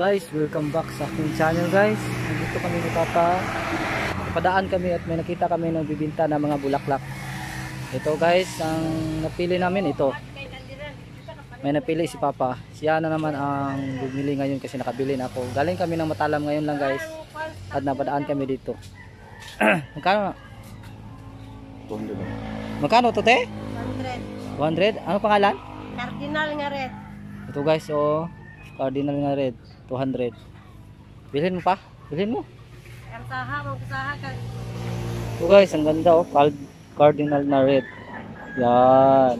Guys, welcome back sa aking channel guys. Nandito kami ni Papa. Padaan kami at may nakita kami ng bibinta na mga bulaklak. Ito guys, ang napili namin ito. May napili si Papa. Siya na naman ang bumili ngayon kasi nakabili na ako. Galing kami ng Matalam ngayon lang guys. At napadaan kami dito. Magkano? 200. Magkano to te? 100. 100? Ano pangalan? Cardinal nga red. Ito guys, oh. Cardinal nga red. 200. Bilhin mo pa? Bilhin mo. Ang saha, magsaha ka. Ito guys, ang ganda oh. Cardinal na red. Yan.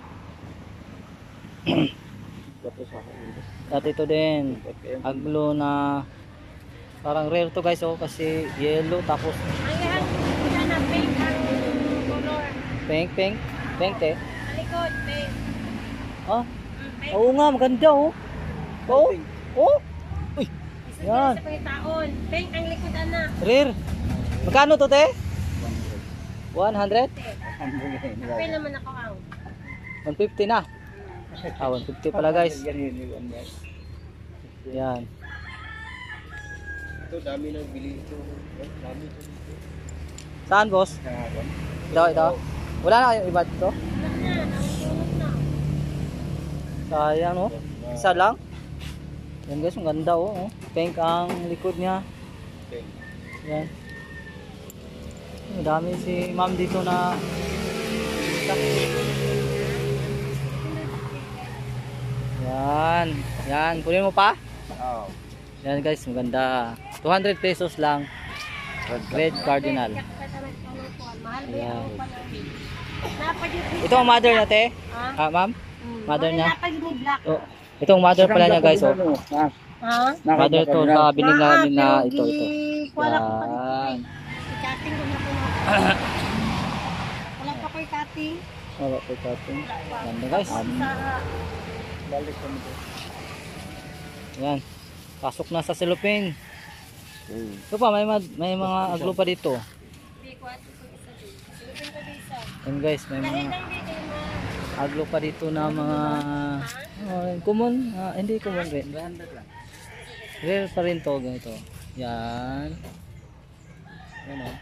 At ito din. Aglo na parang rare to guys oh. Kasi yellow tapos Ang yan, yan na pink ang color. pink. Pink eh. Alikod, pink. Ah? Pink. Oo nga, maganda oh. Oh? Oh? Uy. Yan. Sa pangitaon. Pink ang likod na. Rare. Magkano to te? 100? Kapil naman ako ang. 150 na. 150 pala guys. Yan. Ito dami nang bili ito. Dami ito. Saan boss? Ito. Wala na kayong iba dito? Wala na, nasunod na. Sayang no? Isa lang? Yan guys, ang ganda oh. Pink ang likod niya. Yan. Madami si ma'am dito na yan, kunin mo pa? Oo. Yan guys, maganda. 200 pesos lang. Red Cardinal. Mahal ba Ayan. yung panahon? Napag-ibig. Ito ang mother na te? Ha? Ah, ma'am? Mother niya? Napag-ibig black. Oh, itong mother pala niya guys oh. Ha? Mother to sa binig namin na ito. Wala ko pa Yan. i-cutting ko na po na. Wala pa ko i-cutting. Wala po cutting. Ganda guys. Balik kami ito. Yan. Pasok na sa cellophane. Ito pa, may mga aglo pa dito. Yan guys, may mga aglo pa dito na mga common, hindi common rin. Rare pa rin to, ganito. Yan. Yan o.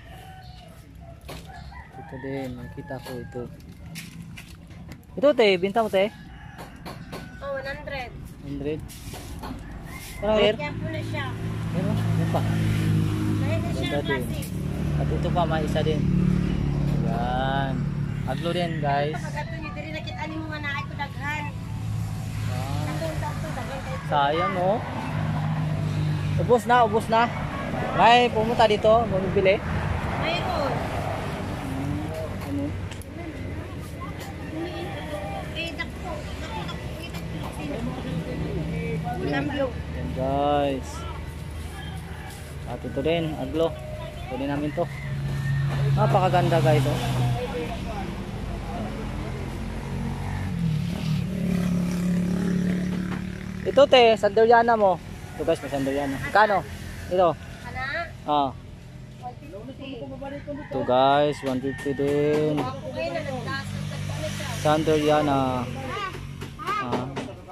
Ito din, nakita ko ito. Ito te, binta mo te? Oh, 100. 100. Parang rare. Kaya po na siya. Ano? Yan pa. Dahil na siya Ganda din. plastic. At ito pa, may isa din. Yan. Aglo din guys. Pagkato nyo, diri nakita ni mga naay ko daghan. Yan. Nakunta ko, daghan kayo. Sayang no. Ubos na. May pumunta dito, bumibili. Mayroon. Ano? Eh, dako. Cambio. Yan guys. At ito din, aglo. Kunin namin to. Napakaganda guys oh. Ito te, sandaliana mo. Ito guys, may sandaliana. Kano? Ito. Ana? Ah. 150. Ito guys, 150 din. Okay na, nagdasal. Nagdasal siya. Sandaliana. Ah.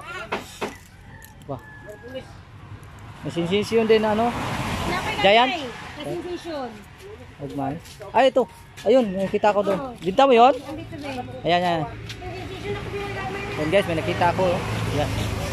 Wah. May sensation din ano? Giant? Presentation. Agman. Ay ito. Ayun, nakita ko doon. Binta mo 'yon? Andito ba? Ayan. Presentation ako binigay. Yan guys, may nakita ko. Yan.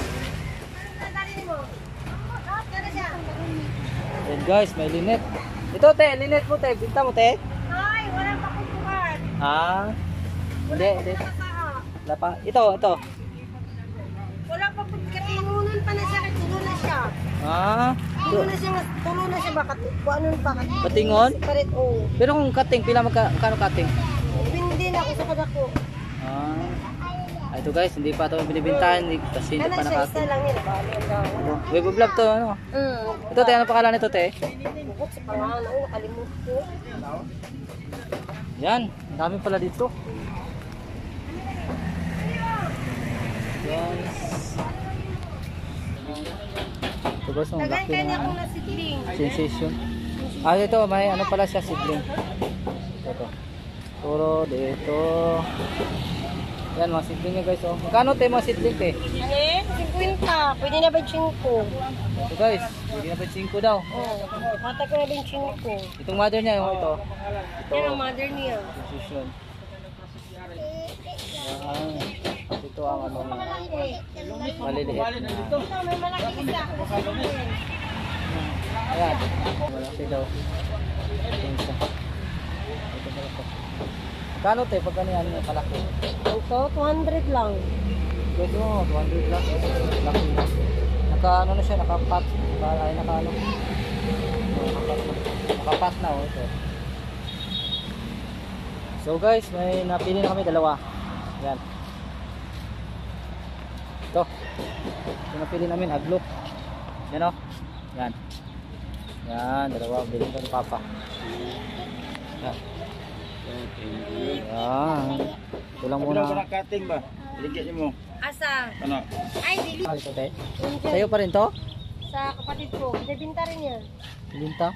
Yan guys, may linet. Ito te, linet mo te. Binta mo te. Ay, wala pa kong buwan. Ah. Hindi. Wala pa. Ito. Wala pa kong katinunan pa na siya. Tulo na siya. Ah. Tulo na siya. Baka ano pa. Patingon? Parit, oh. Pero kung cutting, magkano cutting? Hindi na ako sa kadako. Ah. Ito guys, hindi pa ito binibintahan kasi hindi pa Isa nakating. lang yun. Bali ang daw. Web vlog to ano? Ito te, ano pangalan nito te? Bukod sa pangalan. Ay, nakalimut ko. Yan, ang dami pala dito. Guys. Ito guys, ang Tagan laki kanya na akong nasidling. sensation. Ah, ito, may ano pala siya, seedling. Ito. Puro dito. Yan, mga seedling niya guys. Oh. Magkano te mga seedling te? Ano eh? 50. Pwede na 25. Ito guys, hindi na ba 5 daw? Oh, mata ko na 25. Itong mother niya, yung ito. Yan ang mother niya. Position. Ito ang ano niya. Maliliit. Ito, may malaki isa. Ayan. Malaki daw. Ito isa. Ito pala ito. Kano tayo pag ganyan yung kalaki? Ito, 200 lang. Pwede mo, 200 lang. Laki na. Naka ano na siya, nakapat. Ay naka ano. Nakapat na oh ito. So guys, may napili na kami dalawa. Yan. Ito. Ito napili namin, aglo. Yan o. Yan. Yan, dalawa. Bilhin ko ni Papa. Yan. Yan. Ito lang muna. Wala ka cutting ba? Ligyan mo. Asa? Ano? Ay, dili. Ito te. Sa'yo pa rin to? Sa kapatid ko. Binibinta rin yan. Bilinta.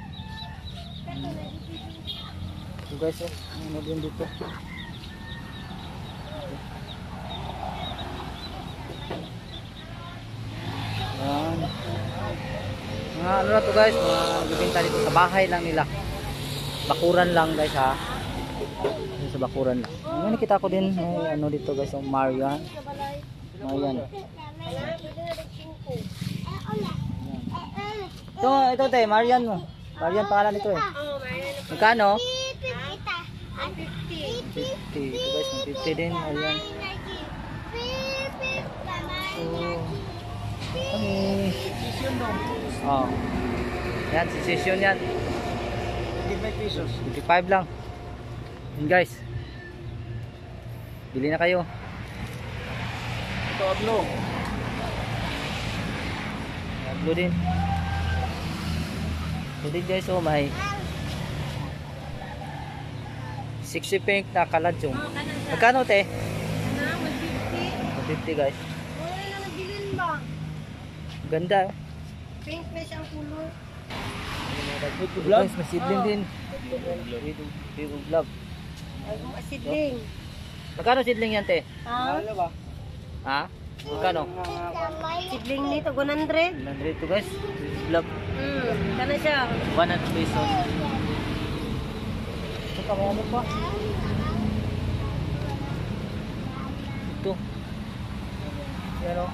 So guys, oh, ano din dito? Yan. Mga ano na to guys, mga bibinta dito sa bahay lang nila. Bakuran lang guys ha. Sa bakuran lang. Ngayon nakita ko din may ano dito guys, yung Marian. Marian. Ito te, Marian mo. Marian pangalan nito eh. Oh, mayroon na. Magkano? 50. 50. Ito guys, 50 din. Ayan. So, kami. Oh. Yan, session yan. 25 pesos. 55 lang. Yun guys. Bili na kayo. Ito aglo. Aglo din. Ito din guys, oh may 60 pink na kaladyong. Magkano te? Ano, 150. 50 guys. Wala na nagbilin ba? Ganda. Pink na siyang kulor. Ito guys, may seedling din. Big vlog. Asidling. Magkano seedling yan te? Ha? Ano ba? Ha? Magkano? Sidling nito, 100. 100 to guys. Vlog. Kana siya. 100 pesos. Ito pa, may ano pa? Ito. Yan o.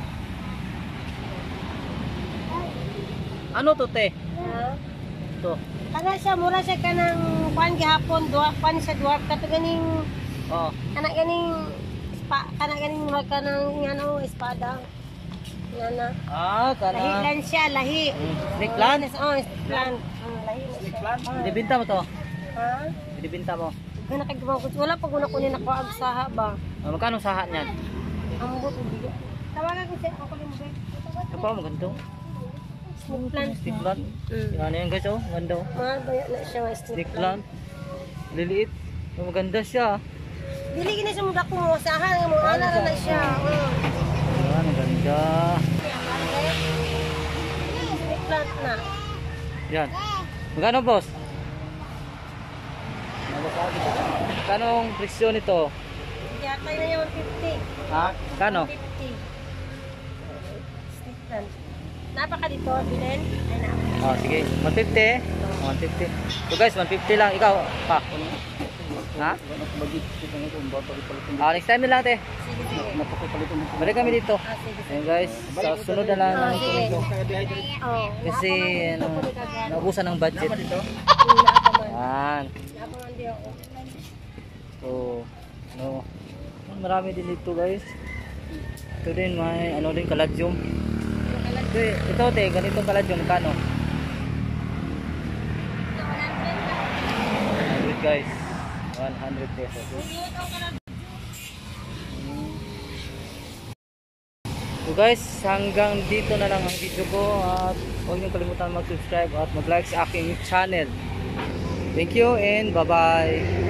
Ano to te? Ha? Ito. Kana siya, mura siya kanang kuan gihapon, kuan siya dwarf kato ganing Oh. kana ganing kana ganing mura kanang ano espada. Ngana. Ah, Lahi kana. lang siya, lahi. Snake plant? Oh, snake plant. Lahi na siya. Binibinta mo to? Ha? Binibinta mo? Kana kay gawang wala pa guna kunin ako ag saha ba. Ah, magkano sahat niyan? Ang buto bigo. Tawagan ko siya ako limbe. Ito pa, maganda. Snake plant. Snake plant. Yan yan guys oh, maganda oh. Mahal ba yan na siya nga snake Snake plant? plant. Liliit. Maganda siya. Dili gini sa muda ko mo saha nga mo ana na siya. Ah, maganda. Snake plant na. Yan. Magkano boss? Magkano ang presyo nito? Yata na yung 150. Ha? Kano? 150. Snake plant. Napaka dito, bilhin? Ay na. Oh, sige. 150. 150. So guys, 150 lang. Ikaw, pa. Ha? Bagit kita nito, papalit-palit. Ah, next time na lang, te. Sige, sige. Napapalit mo. Balik kami dito. Ah, sige, sige. Ayun guys, sa sunod na lang. Ah, sige. Kaya dehydrate. Oh. Kasi, ano, naubusan ng budget. Nakaman. Yan. Nakaman di ako. So, no. Marami din dito guys. Ito din, may ano din, kaladyum. Ito, te, ganito kaladyum. Kano? 100 guys. 100 pesos. So guys, hanggang dito na lang ang video ko at huwag niyong kalimutan mag-subscribe at mag-like sa aking channel. Thank you and bye-bye.